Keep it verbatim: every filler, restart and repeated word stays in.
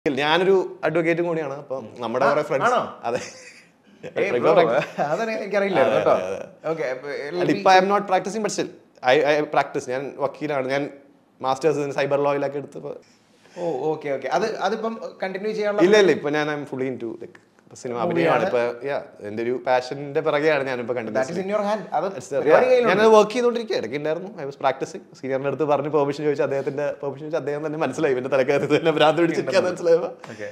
ഞാനൊരു അഡ്വക്കേറ്റും കൂടിയാണ്. അപ്പം നമ്മുടെ കുറെ ഫ്രണ്ട്സ് അതെ ഇപ്പൊ I am not practising but still I I practice. ഞാൻ വക്കീലാണ്. ഞാൻ മാസ്റ്റേഴ്സ് സൈബർ ലോയിലൊക്കെ എടുത്ത്. Oh okay okay. അത് അതിപ്പം കണ്ടിന്യൂ ചെയ്യാനുള്ള ഇല്ല ഇല്ല ഇപ്പൊ ഞാൻ I am fully into like cinema അഭിനയമാണ്. ഇപ്പൊ എന്റെ ഒരു പാഷന്റെ പിറകെയാണ് ഞാനിപ്പോ കണ്ടിന്യൂ. ഞാനത് വർക്ക് ചെയ്തോണ്ടിരിക്കുക. ഇടയ്ക്ക് ഉണ്ടായിരുന്നു. I was practising. സീനിയറിന്റെ അടുത്ത് പറഞ്ഞ് പെർമിഷൻ ചോദിച്ചു. അദ്ദേഹത്തിന്റെ പെർമിഷൻ ചോദിച്ചു. അദ്ദേഹം തന്നെ മനസ്സിലായി. ഇവന്റെ തലക്കകത്ത് തന്നെ ഭ്രാന്ത് പിടിച്ചിരിക്കാന്ന് മനസ്സിലായപ്പോ